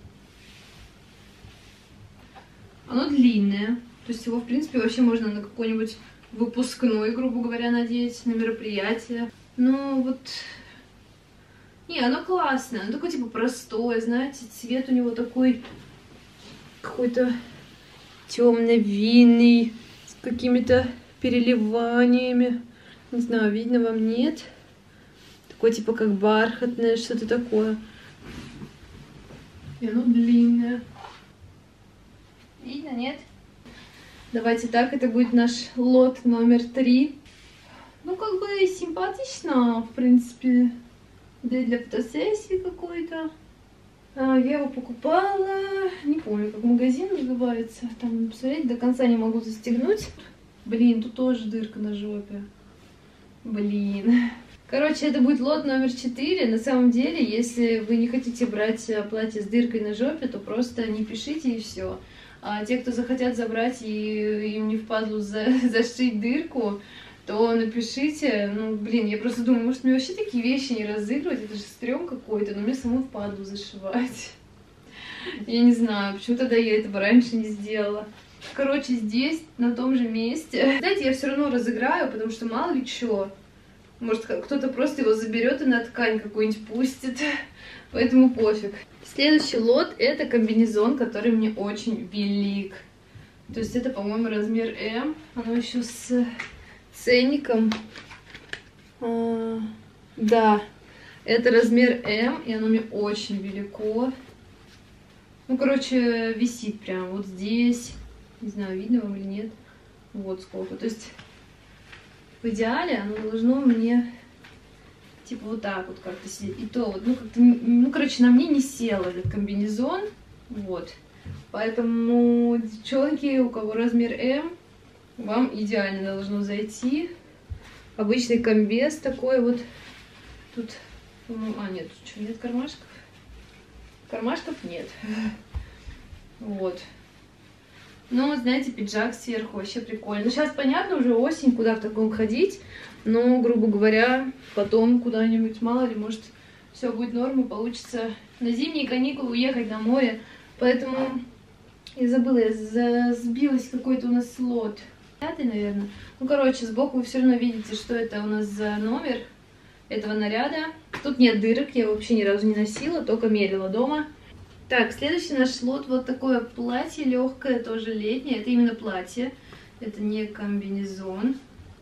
Оно длинное. То есть его, в принципе, вообще можно на какой-нибудь выпускной, грубо говоря, надеть, на мероприятие. Ну, вот... Не, оно классное. Оно такое, типа, простое, знаете. Цвет у него такой... Какой-то темно-винный, с какими-то переливаниями. Не знаю, видно вам, нет? Такой, типа, как бархатное, что-то такое. И оно длинное. Видно, нет? Давайте так, это будет наш лот номер 3. Ну, как бы симпатично, в принципе. Да и для фотосессии какой-то. Я его покупала, не помню, как магазин называется. Там, посмотрите, до конца не могу застегнуть. Блин, тут тоже дырка на жопе. Блин. Короче, это будет лот номер 4. На самом деле, если вы не хотите брать платье с дыркой на жопе, то просто не пишите и все. А те, кто захотят забрать и им не впадлу зашить дырку, то напишите. Ну, блин, я просто думаю, может мне вообще такие вещи не разыгрывать, это же стрём какой-то, но мне самой впадлу зашивать. Я не знаю, почему тогда я этого раньше не сделала. Короче, здесь, на том же месте. Знаете, я все равно разыграю, потому что мало ли что. Может, кто-то просто его заберет и на ткань какую-нибудь пустит. Поэтому пофиг. Следующий лот — это комбинезон, который мне очень велик. То есть это, по-моему, размер М. Оно еще с ценником. Да, это размер М, и оно мне очень велико. Ну, короче, висит прям вот здесь. Не знаю, видно вам или нет. Вот сколько. То есть в идеале оно должно мне типа вот так вот как-то сидеть. И то вот, ну, как-то, ну, короче, на мне не сел этот комбинезон. Вот. Поэтому, девчонки, у кого размер М, вам идеально должно зайти. Обычный комбез такой вот. Тут, нет, тут что, нет кармашков? Кармашков нет. Вот. Ну, знаете, пиджак сверху вообще прикольно. Ну, сейчас, понятно, уже осень, куда в таком ходить. Но, грубо говоря, потом куда-нибудь, мало ли, может, все будет норм и получится на зимние каникулы уехать на море. Поэтому я забыла, я сбилась, какой-то у нас слот. 5-й, наверное. Ну, короче, сбоку вы все равно видите, что это у нас за номер этого наряда. Тут нет дырок, я его вообще ни разу не носила, только мерила дома. Так, следующий наш лот, вот такое платье легкое, тоже летнее. Это именно платье, это не комбинезон.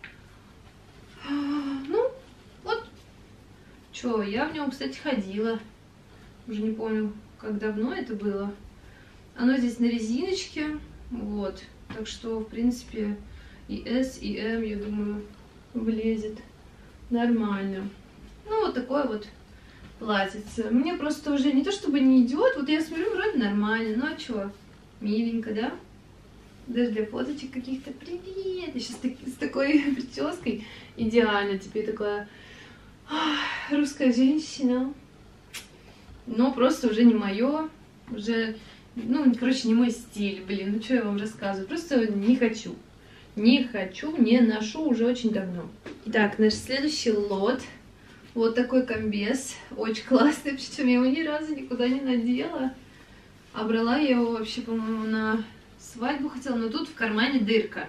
Ну, вот. Чё, я в нем, кстати, ходила. Уже не помню, как давно это было. Оно здесь на резиночке, вот. Так что, в принципе, и S, и M, я думаю, влезет нормально. Ну, вот такое вот платьице. Мне просто уже не то чтобы не идет, вот я смотрю, вроде нормально. Ну, а чё, миленько, да? Даже для фоточек каких-то. Привет! Я сейчас с такой прической идеально. Теперь такая русская женщина. Но просто уже не мое. Уже, ну, короче, не мой стиль. Блин, ну что я вам рассказываю? Просто не хочу. Не хочу, не ношу уже очень давно. Итак, наш следующий лот. Вот такой комбез. Очень классный. Причем я его ни разу никуда не надела. А брала я его вообще, по-моему, на свадьбу хотела, но тут в кармане дырка.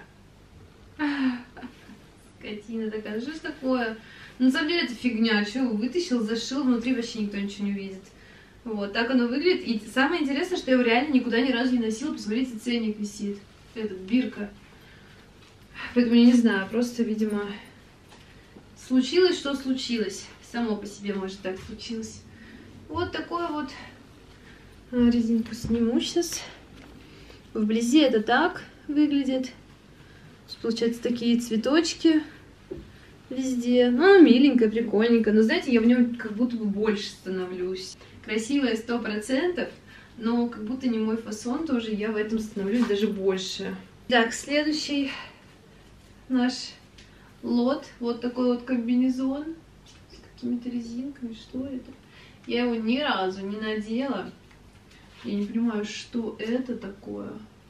Скотина такая. Что ж такое? На самом деле это фигня. Что его вытащил, зашил, внутри вообще никто ничего не увидит. Вот, так оно выглядит. И самое интересное, что я его реально никуда ни разу не носила. Посмотрите, ценник висит. Этот, бирка. Поэтому я не знаю, просто, видимо, случилось, что случилось. Само по себе, может, так случилось. Вот такой вот. Резинку сниму сейчас. Вблизи это так выглядит. Получается, такие цветочки везде. Ну, миленько, прикольненько. Но, знаете, я в нем как будто бы больше становлюсь. красивая 100%, но как будто не мой фасон тоже, я в этом становлюсь даже больше. Так, следующий наш лот, вот такой вот комбинезон с какими-то резинками, что это? Я его ни разу не надела, я не понимаю, что это такое.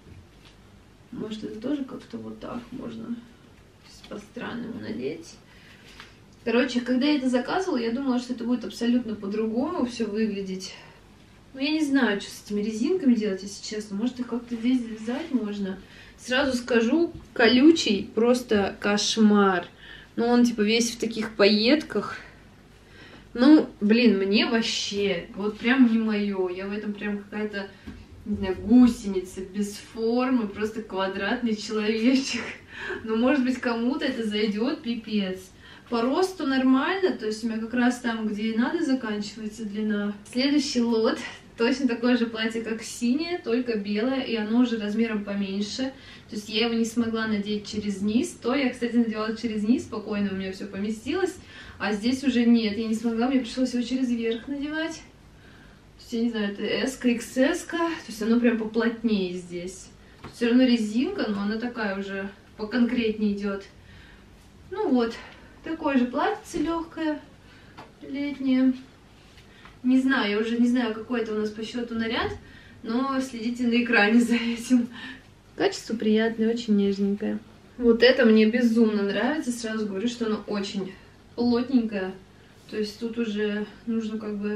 Может, это тоже как-то вот так можно по-странному надеть. Короче, когда я это заказывала, я думала, что это будет абсолютно по-другому все выглядеть. Ну, я не знаю, что с этими резинками делать, если честно. Может, их как-то здесь завязать можно. Сразу скажу, колючий просто кошмар. Ну, он типа весь в таких пайетках. Ну, блин, мне вообще, вот прям не мое. Я в этом прям какая-то, не знаю, гусеница без формы, просто квадратный человечек. Но, может быть, кому-то это зайдет, пипец. По росту нормально, то есть у меня как раз там, где и надо, заканчивается длина. Следующий лот, точно такое же платье, как синее, только белое, и оно уже размером поменьше. То есть я его не смогла надеть через низ. То я, кстати, надевала через низ, спокойно у меня все поместилось. А здесь уже нет, я не смогла, мне пришлось его через верх надевать. То есть, я не знаю, это S-ка, XS-ка, то есть оно прям поплотнее здесь. Все равно резинка, но она такая уже поконкретнее идет. Ну вот, такое же платье легкое, летнее. Не знаю, я уже не знаю, какой это у нас по счету наряд, но следите на экране за этим. Качество приятное, очень нежненькое. Вот это мне безумно нравится, сразу говорю, что оно очень плотненькое. То есть тут уже нужно как бы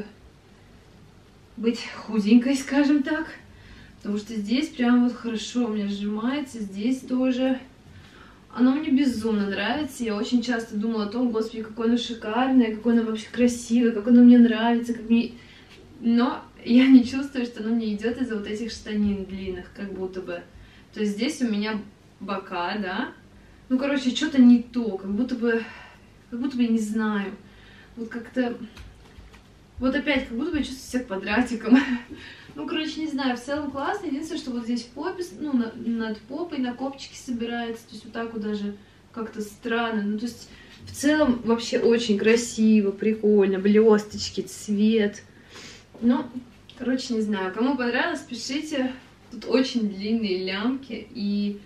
быть худенькой, скажем так. Потому что здесь прям вот хорошо у меня сжимается, здесь тоже. Оно мне безумно нравится. Я очень часто думала о том, господи, какое оно шикарное, какое оно вообще красивое, как оно мне нравится, как мне... Но я не чувствую, что оно мне идет из-за вот этих штанин длинных, как будто бы. То есть здесь у меня бока, да? Ну, короче, что-то не то, как будто бы я не знаю. Вот как-то... Вот опять, как будто бы я чувствую себя квадратиком. Ну, короче, не знаю, в целом классно. Единственное, что вот здесь в попе, ну, над попой на копчике собирается. То есть вот так вот даже как-то странно. Ну, то есть в целом вообще очень красиво, прикольно. Блесточки, цвет. Ну, короче, не знаю. Кому понравилось, пишите. Тут очень длинные лямки. И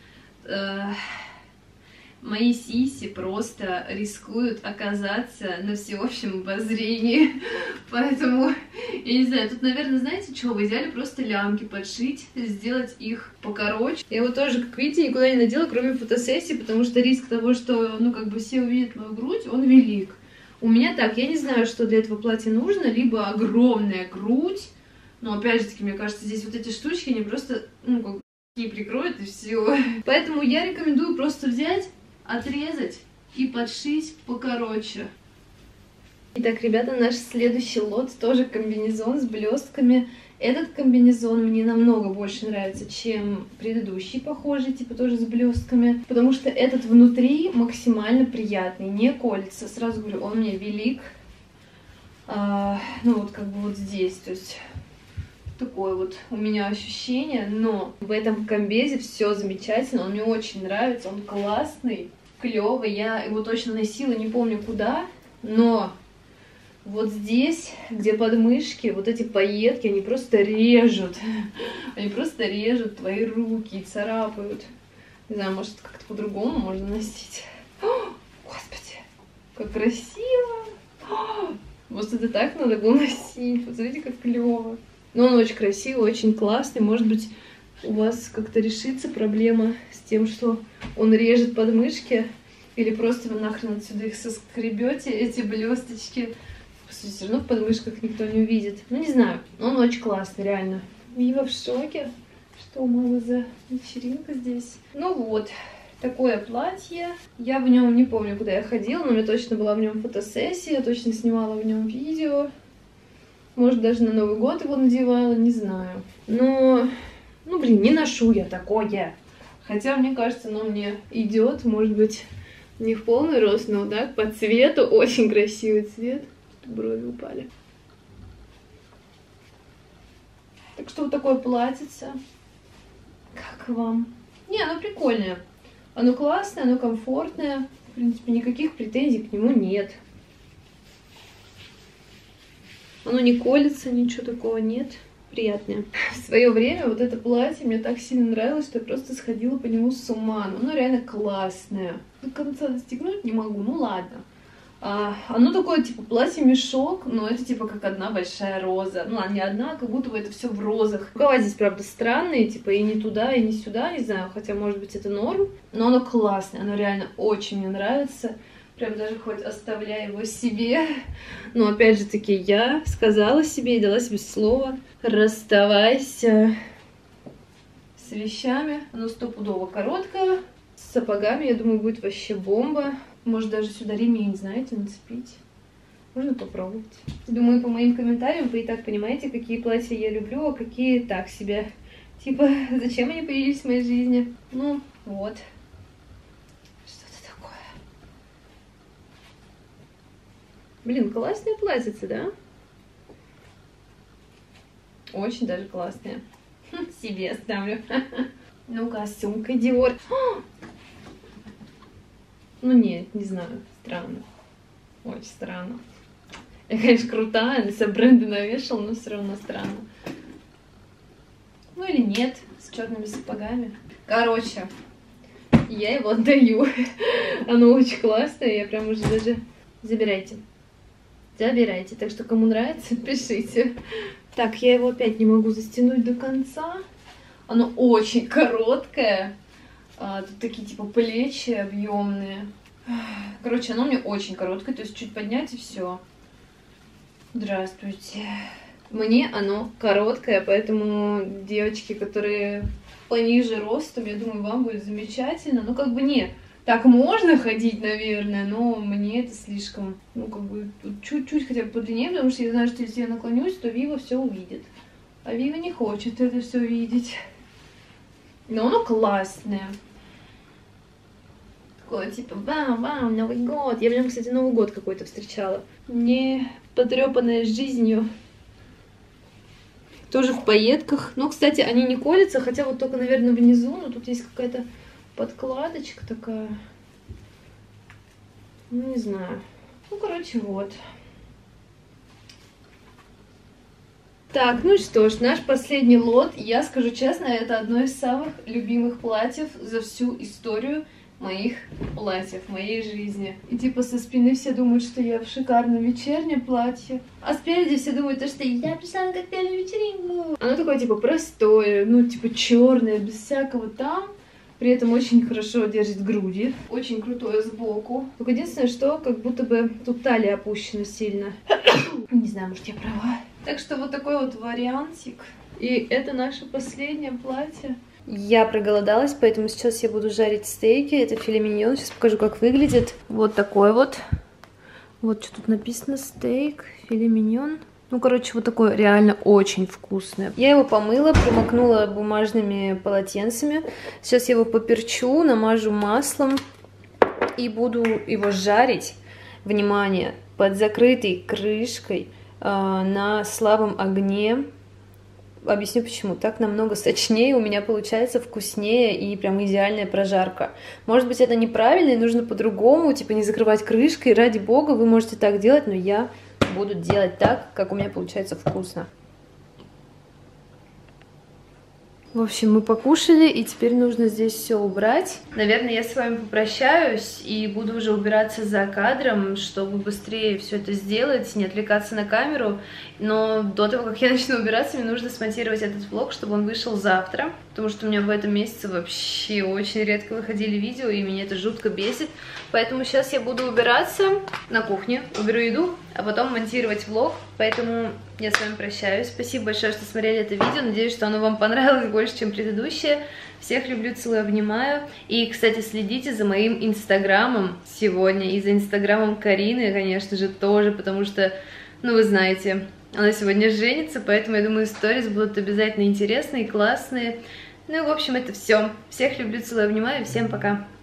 мои сиси просто рискуют оказаться на всеобщем обозрении. Поэтому, я не знаю, тут, наверное, знаете, что? В идеале просто лямки подшить, сделать их покороче. Я его тоже, как видите, никуда не надела, кроме фотосессии, потому что риск того, что, ну, как бы все увидят мою грудь, он велик. У меня так, я не знаю, что для этого платья нужно, либо огромная грудь, но, опять же таки, мне кажется, здесь вот эти штучки, они просто, ну, как бы, и прикроют, и все. Поэтому я рекомендую просто взять, отрезать и подшить покороче. Итак, ребята, наш следующий лот тоже комбинезон с блестками. Этот комбинезон мне намного больше нравится, чем предыдущий похожий, типа тоже с блестками, потому что этот внутри максимально приятный, не колется. Сразу говорю, он мне велик. Ну вот как бы вот здесь, то есть такое вот у меня ощущение, но в этом комбезе все замечательно, он мне очень нравится, он классный, клевый. Я его точно носила, не помню куда, но вот здесь, где подмышки, вот эти пайетки, они просто режут. Они просто режут твои руки и царапают. Не знаю, может, как-то по-другому можно носить. О, господи, как красиво! О, может, это так надо было носить? Посмотрите, как клево. Но он очень красивый, очень классный. Может быть, у вас как-то решится проблема с тем, что он режет подмышки. Или просто вы нахрен отсюда их соскребете, эти блесточки. Все равно в подмышках никто не увидит. Ну, не знаю, он очень классный, реально. Вива в шоке. Что, мало за вечеринка здесь? Ну вот, такое платье. Я в нем не помню, куда я ходила, но у меня точно была в нем фотосессия, я точно снимала в нем видео. Может, даже на Новый год его надевала, не знаю. Но, ну, блин, не ношу я такое. Хотя, мне кажется, оно мне идет, может быть, не в полный рост, но да, по цвету очень красивый цвет. Брови упали. Так что вот такое платьице. Как вам? Не, оно прикольное. Оно классное, оно комфортное. В принципе, никаких претензий к нему нет. Оно не колется, ничего такого нет. Приятное. В свое время вот это платье мне так сильно нравилось, что я просто сходила по нему с ума. Оно реально классное. До конца застегнуть не могу, ну ладно. Оно такое, типа, платье-мешок, но это, типа, как одна большая роза. Ну, ладно, не одна, как будто бы это все в розах. Рукава здесь, правда, странные, типа, и не туда, и не сюда, не знаю, хотя, может быть, это норм. Но оно классное, оно реально очень мне нравится. Прям даже хоть оставляю его себе. Но, опять же таки, я сказала себе и дала себе слово: расставайся с вещами. Оно стопудово короткое. С сапогами, я думаю, будет вообще бомба. Может, даже сюда ремень, знаете, нацепить. Можно попробовать. Думаю, по моим комментариям вы и так понимаете, какие платья я люблю, а какие так себе. Типа, зачем они появились в моей жизни? Ну, вот. Что-то такое. Блин, классные платьица, да? Очень даже классные. Себе оставлю. Ну-ка, сумка Dior. Ну нет, не знаю, странно. Очень странно. Я, конечно, крутая, на себя бренды навешала, но все равно странно. Ну или нет, с черными сапогами. Короче, я его отдаю. Оно очень классное, я прям уже даже... Забирайте. Забирайте. Так что, кому нравится, пишите. Так, я его опять не могу застянуть до конца. Оно очень короткое. Тут такие типа плечи объемные. Короче, оно мне очень короткое, то есть чуть поднять и все. Здравствуйте. Мне оно короткое, поэтому девочки, которые пониже ростом, я думаю, вам будет замечательно. Ну, как бы не, так можно ходить, наверное, но мне это слишком, ну, как бы чуть-чуть хотя бы подлиннее, потому что я знаю, что если я наклонюсь, то Вива все увидит. А Вива не хочет это все видеть. Но оно классное. Такое типа вау, Новый год. Я в нем, кстати, Новый год какой-то встречала. Не потрепанная жизнью. Тоже в пайетках. Ну, кстати, они не колятся, хотя вот только, наверное, внизу. Но тут есть какая-то подкладочка такая. Ну, не знаю. Ну, короче, вот. Так, ну что ж, наш последний лот. Я скажу честно, это одно из самых любимых платьев за всю историю моих платьев, моей жизни. И типа со спины все думают, что я в шикарном вечернем платье, а спереди все думают, что я пришла на коктейльную вечеринку. Оно такое типа простое, ну типа черное, без всякого там. При этом очень хорошо держит груди. Очень крутое сбоку. Только единственное, что как будто бы тут талия опущена сильно. Не знаю, может я права. Так что вот такой вот вариантик. И это наше последнее платье. Я проголодалась, поэтому сейчас я буду жарить стейки. Это филе миньон. Сейчас покажу, как выглядит. Вот такой вот. Вот что тут написано. Стейк, филе миньон. Ну, короче, вот такое реально очень вкусное. Я его помыла, промокнула бумажными полотенцами. Сейчас я его поперчу, намажу маслом и буду его жарить. Внимание, под закрытой крышкой на слабом огне. Объясню почему. Так намного сочнее, у меня получается вкуснее и прям идеальная прожарка. Может быть, это неправильно и нужно по-другому, типа не закрывать крышкой. Ради бога, вы можете так делать, но я буду делать так, как у меня получается вкусно. В общем, мы покушали, и теперь нужно здесь все убрать. Наверное, я с вами попрощаюсь и буду уже убираться за кадром, чтобы быстрее все это сделать, не отвлекаться на камеру. Но до того, как я начну убираться, мне нужно смонтировать этот влог, чтобы он вышел завтра. Потому что у меня в этом месяце вообще очень редко выходили видео, и меня это жутко бесит. Поэтому сейчас я буду убираться на кухне, уберу еду, а потом монтировать влог. Поэтому я с вами прощаюсь. Спасибо большое, что смотрели это видео. Надеюсь, что оно вам понравилось больше, чем предыдущее. Всех люблю, целую, обнимаю. И, кстати, следите за моим инстаграмом сегодня. И за инстаграмом Карины, конечно же, тоже. Потому что, ну, вы знаете, она сегодня женится. Поэтому, я думаю, сторис будут обязательно интересные, классные. Ну и, в общем, это все. Всех люблю, целую, обнимаю. Всем пока.